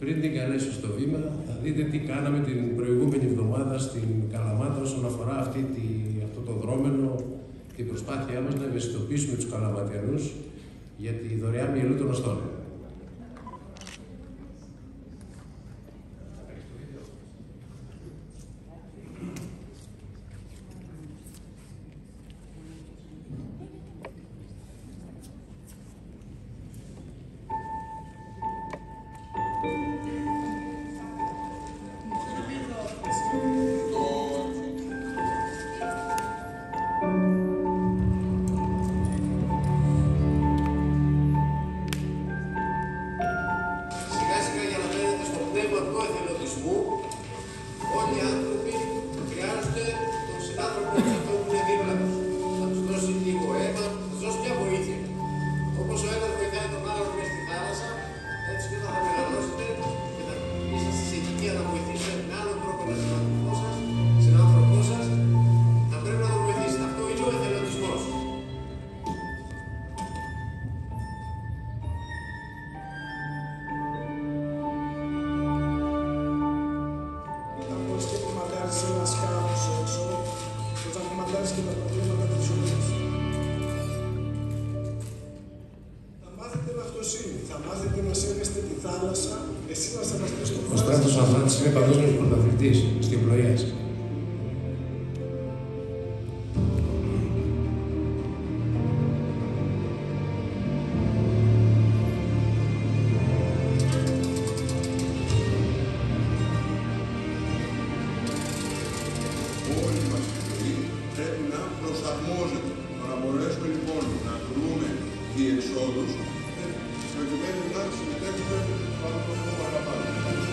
Πριν την καλέσω στο βήμα, θα δείτε τι κάναμε την προηγούμενη εβδομάδα στην Καλαμάτα όσον αφορά αυτό το δρόμενο, την προσπάθειά μας να ευαισθητοποιήσουμε τους Καλαματιανούς για τη δωρεάν μυελού των οστών. Ο Στράτος Αθλάτης είναι παγκόσμιος πρωταθλητής στην πλοία. Όλοι μας οι πλοίοι πρέπει να προσαρμόζεται. Να μπορέσουμε λοιπόν να βρούμε διεξόδους προκειμένου να συμμετέχουμε πάνω από αυτό που αγαπάμε.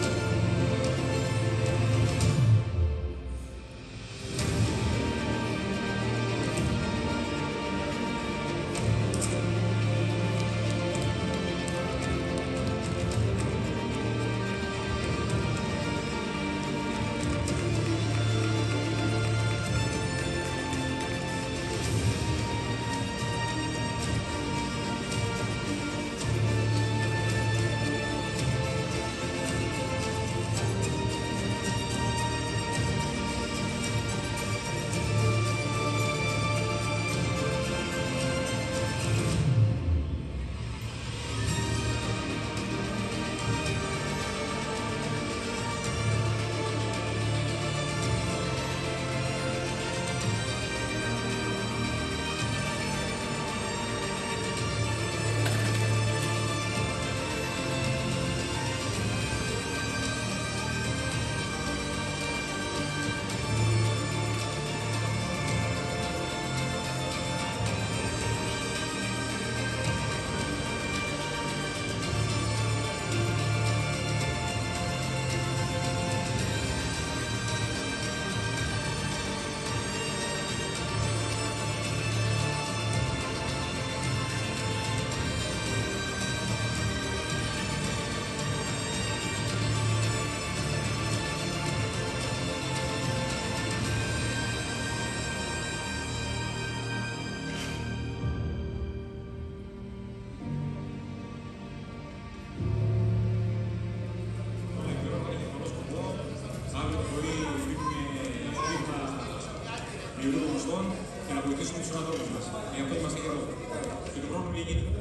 Και να βοηθήσουμε τους ανθρώπους μας. Γι' αυτό είμαστε και εδώ. Και το πρόβλημα γίνεται.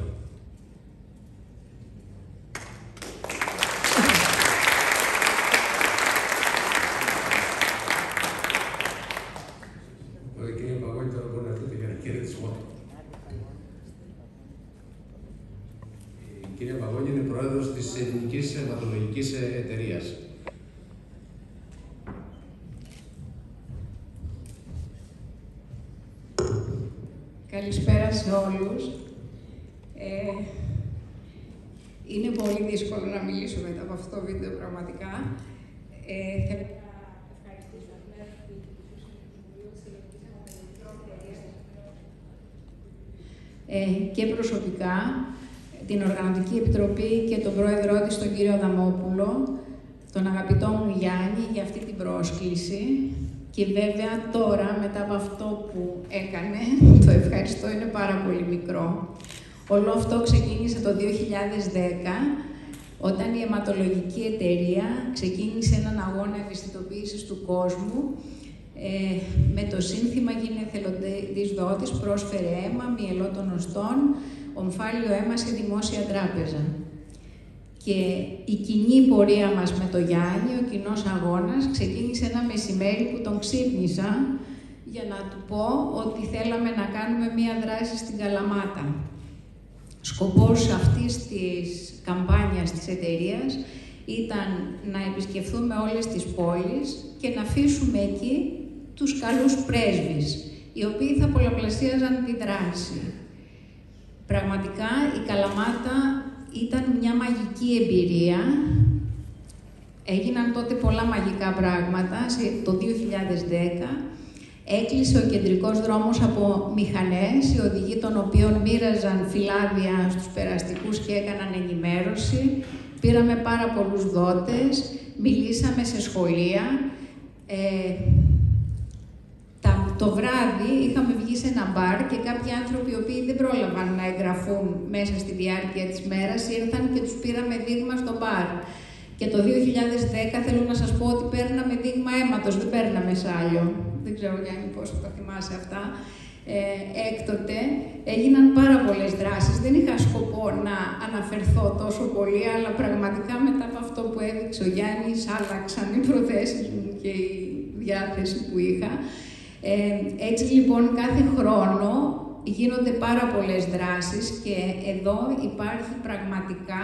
Κύριε Παγώνη, τώρα μπορεί να έρθετε για ένα χαιρετισμό. Η κυρία Παγώνη είναι πρόεδρος της Ελληνικής Αιματολογικής Εταιρείας. Καλησπέρα σε όλους. Είναι πολύ δύσκολο να μιλήσω μετά από αυτό το βίντεο πραγματικά. Θέλω να ευχαριστήσω και προσωπικά την Οργανωτική Επιτροπή και τον πρόεδρό της, τον κύριο Αδαμόπουλο, τον αγαπητό μου Γιάννη, για αυτή την πρόσκληση. Και βέβαια τώρα, μετά από αυτό που έκανε, το ευχαριστώ είναι πάρα πολύ μικρό. Όλο αυτό ξεκίνησε το 2010 όταν η αιματολογική εταιρεία ξεκίνησε έναν αγώνα ευαισθητοποίησης του κόσμου με το σύνθημα «Γίνε εθελοντής δότης, πρόσφερε αίμα, μυελό των οστών, ομφάλιο αίμα σε δημόσια τράπεζα». Και η κοινή πορεία μας με το Γιάννη, ο κοινός αγώνας, ξεκίνησε ένα μεσημέρι που τον ξύπνησα για να του πω ότι θέλαμε να κάνουμε μία δράση στην Καλαμάτα. Σκοπός αυτής της καμπάνιας της εταιρείας ήταν να επισκεφθούμε όλες τις πόλεις και να αφήσουμε εκεί τους καλούς πρέσβεις, οι οποίοι θα πολλαπλασίαζαν τη δράση. Πραγματικά η Καλαμάτα ήταν μια μαγική εμπειρία. Έγιναν τότε πολλά μαγικά πράγματα. Το 2010 έκλεισε ο κεντρικός δρόμος από μηχανές, οι οδηγοί των οποίων μοίραζαν φυλάδια στους περαστικούς και έκαναν ενημέρωση. Πήραμε πάρα πολλούς δότες, μιλήσαμε σε σχολεία. Το βράδυ είχαμε βγει σε ένα μπαρ και κάποιοι άνθρωποι οι οποίοι δεν πρόλαβαν να εγγραφούν μέσα στη διάρκεια της μέρας ήρθαν και τους πήραμε δείγμα στο μπαρ. Και το 2010 θέλω να σας πω ότι παίρναμε δείγμα αίματος, δεν παίρναμε σάλιο. Δεν ξέρω Γιάννη πόσο τα θυμάσαι αυτά. Έκτοτε έγιναν πάρα πολλές δράσεις. Δεν είχα σκοπό να αναφερθώ τόσο πολύ, αλλά πραγματικά μετά από αυτό που έδειξε ο Γιάννης άλλαξαν οι προθέσεις μου και η διάθεση που είχα. Έτσι λοιπόν κάθε χρόνο γίνονται πάρα πολλές δράσεις και εδώ υπάρχει πραγματικά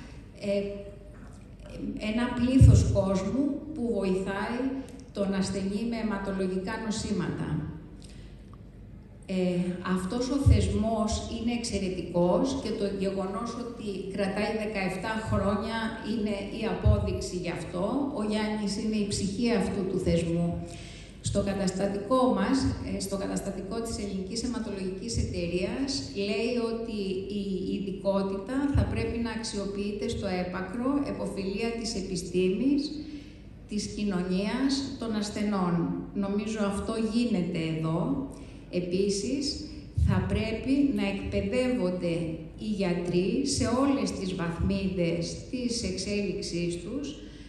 ένα πλήθος κόσμου που βοηθάει τον ασθενή με αιματολογικά νοσήματα. Αυτός ο θεσμός είναι εξαιρετικός και το γεγονός ότι κρατάει 17 χρόνια είναι η απόδειξη γι' αυτό. Ο Γιάννης είναι η ψυχή αυτού του θεσμού. Στο καταστατικό μας, στο καταστατικό της Ελληνικής Αιματολογικής Εταιρείας, λέει ότι η ειδικότητα θα πρέπει να αξιοποιείται στο έπακρο, επωφελία της επιστήμης, της κοινωνίας, των ασθενών. Νομίζω αυτό γίνεται εδώ. Επίσης, θα πρέπει να εκπαιδεύονται οι γιατροί σε όλες τις βαθμίδες της εξέλιξής τους,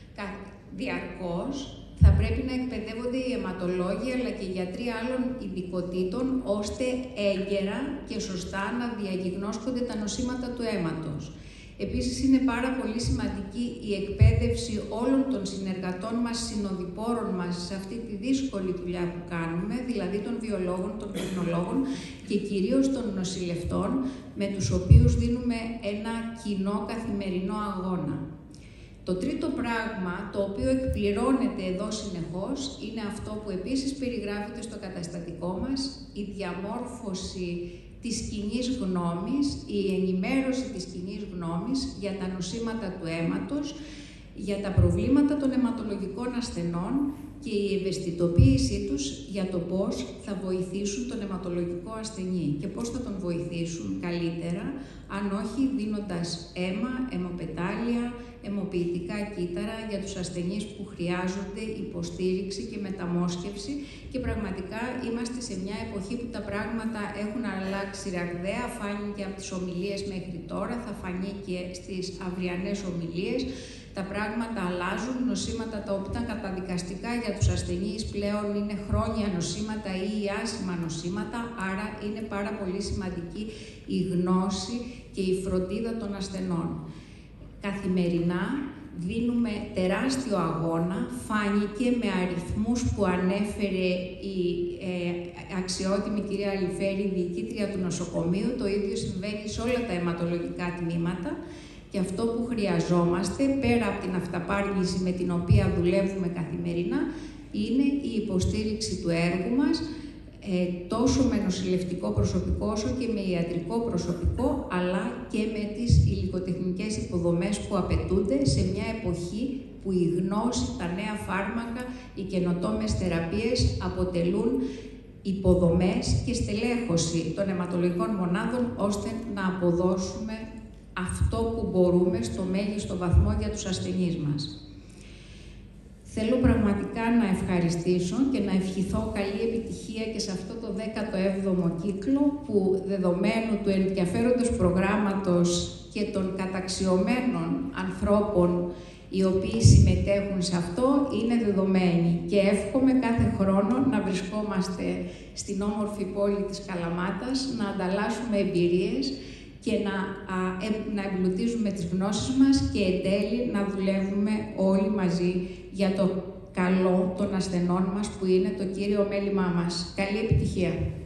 διαρκώς. Θα πρέπει να εκπαιδεύονται οι αιματολόγοι αλλά και οι γιατροί άλλων ειδικοτήτων, ώστε έγκαιρα και σωστά να διαγιγνώσκονται τα νοσήματα του αίματος. Επίσης, είναι πάρα πολύ σημαντική η εκπαίδευση όλων των συνεργατών μας, συνοδοιπόρων μας, σε αυτή τη δύσκολη δουλειά που κάνουμε, δηλαδή των βιολόγων, των τεχνολόγων και κυρίως των νοσηλευτών, με τους οποίους δίνουμε ένα κοινό καθημερινό αγώνα. Το τρίτο πράγμα, το οποίο εκπληρώνεται εδώ συνεχώς, είναι αυτό που επίσης περιγράφεται στο καταστατικό μας, η διαμόρφωση της κοινής γνώμης, η ενημέρωση της κοινής γνώμης για τα νοσήματα του αίματος, για τα προβλήματα των αιματολογικών ασθενών και η ευαισθητοποίησή τους για το πώς θα βοηθήσουν τον αιματολογικό ασθενή και πώς θα τον βοηθήσουν καλύτερα, αν όχι δίνοντας αίμα, αιμοπετάλια, αιμοποιητικά κύτταρα για τους ασθενείς που χρειάζονται υποστήριξη και μεταμόσχευση και πραγματικά είμαστε σε μια εποχή που τα πράγματα έχουν αλλάξει ραγδαία, φάνηκε από τις ομιλίες μέχρι τώρα, θα φανεί και στις αυριανές ομιλίες. Τα πράγματα αλλάζουν, νοσήματα τα οποία ήταν καταδικαστικά για τους ασθενείς πλέον είναι χρόνια νοσήματα ή άσημα νοσήματα, άρα είναι πάρα πολύ σημαντική η γνώση και η φροντίδα των ασθενών. Καθημερινά δίνουμε τεράστιο αγώνα, φάνηκε με αριθμούς που ανέφερε η αξιότιμη κυρία Αλιφέρη, διοικήτρια του νοσοκομείου, το ίδιο συμβαίνει σε όλα τα αιματολογικά τμήματα. Και αυτό που χρειαζόμαστε, πέρα από την αυταπάργηση με την οποία δουλεύουμε καθημερινά, είναι η υποστήριξη του έργου μας, τόσο με νοσηλευτικό προσωπικό όσο και με ιατρικό προσωπικό, αλλά και με τις υλικοτεχνικές υποδομές που απαιτούνται σε μια εποχή που η γνώση, τα νέα φάρμακα, οι καινοτόμες θεραπείες αποτελούν υποδομές και στελέχωση των αιματολογικών μονάδων, ώστε να αποδώσουμε αυτό που μπορούμε στο μέγιστο βαθμό για τους ασθενείς μας. Θέλω πραγματικά να ευχαριστήσω και να ευχηθώ καλή επιτυχία και σε αυτό το 17ο κύκλο που δεδομένου του ενδιαφέροντος προγράμματος και των καταξιωμένων ανθρώπων οι οποίοι συμμετέχουν σε αυτό είναι δεδομένοι. Και εύχομαι κάθε χρόνο να βρισκόμαστε στην όμορφη πόλη της Καλαμάτας, να ανταλλάσσουμε εμπειρίες και να εμπλουτίζουμε τις γνώσεις μας και εν τέλει να δουλεύουμε όλοι μαζί για το καλό των ασθενών μας που είναι το κύριο μέλημά μας. Καλή επιτυχία!